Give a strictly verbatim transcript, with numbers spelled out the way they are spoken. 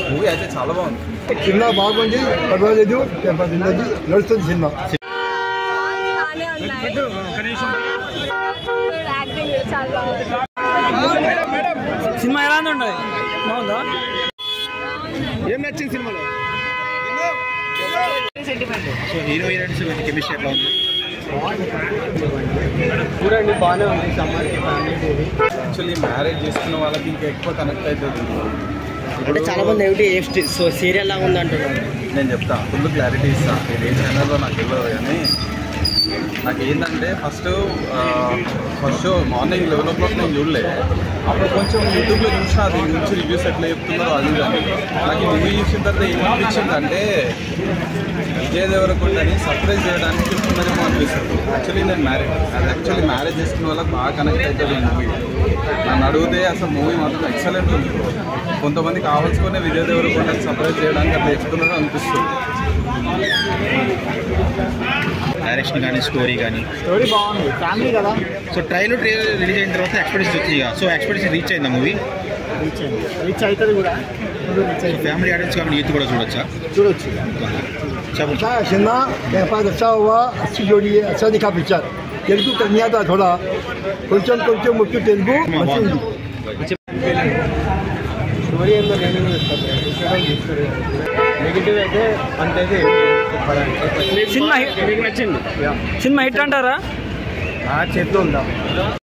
Movie అయితే చాలా బాగుంది. సినిమా బాగుంది, పర్వాలేదు, నడుస్తుంది సినిమా. సినిమా ఎలా ఉండాలి? బాగుందా? ఏం నచ్చింది సినిమాలో? సో హీరో హీరోయిన్స్ కెమిస్ట్రీ ఎట్లా ఉంది? చూడండి, బాగానే ఉంది. సమ్మర్కి ఫ్యామిలీ మూవీ. యాక్చువల్లీ మ్యారేజ్ చేసుకున్న వాళ్ళకి ఇంకా ఎక్కువ కనెక్ట్ అవుతుంది. అంటే చాలా మంది ఏమిటి సో సీరియల్ లాగా ఉంది అంటున్నారు. నేను చెప్తా, ఫుల్ క్లారిటీ ఇస్తాను. నేను ఏ ఛానల్లో నాకు తెలియదు, కానీ నాకు ఏంటంటే first first morning eleven o'clock నేను చూడలే. అప్పుడు కొంచెం యూట్యూబ్లో చూసినా దీని గురించి రివ్యూస్ ఎట్లా చెప్తున్నారో అది కానీ నాకు ఈ మూవీ చూసిన తర్వాత ఏం అనిపించిందంటే విజయ్ దేవరకొండని సర్ప్రైజ్ చేయడానికి చెప్తున్నారేమో అనిపిస్తుంది. యాక్చువల్లీ నేను మ్యారేజ్ అది యాక్చువల్లీ మ్యారేజ్ చేసుకున్న వాళ్ళకి బాగా కనెక్ట్ అవుతుంది ఈ మూవీ. నన్ను అడిగితే అసలు మూవీ మాత్రం ఎక్సలెంట్ ఉంది. కొంతమంది కావాల్సుకునే విజయ్ దేవరకొండని సర్ప్రైజ్ చేయడానికి అట్లా చెప్తున్నారో అనిపిస్తుంది. డైరెక్షన్ కానీ స్టోరీ కానీ స్టోరీ బాగుంది, ఫ్యామిలీ కదా. సో ట్రైలర్ ట్రైలర్ రిలీజ్ అయిన తర్వాత ఎక్స్పెక్టేషన్ వచ్చింది. సో ఎక్స్పెక్టేషన్ రీచ్ అయిందా మూవీ? రీచ్ అయింది, రీచ్ అవుతుంది కూడా. ఫ్యామిలీ ఆడియన్స్ కాబట్టి యూత్ కూడా చూడొచ్చా? చూడొచ్చు. अच्छा सिनेमा मेरे पास अच्छा हुआ, अच्छी जोड़ी है, अच्छा दिखा पिक्चर. तेलुगु करनी आता थोड़ा కొంచెం కొంచెం ముఖ్య తెలుగు మంచిది. స్టోరీ ఏందో నేను నెగిటివ్ అయితే అంతైతే సినిమా మీకు నచ్చింది. సినిమా హిట్ అంటారా? చెప్తూ ఉంటాం.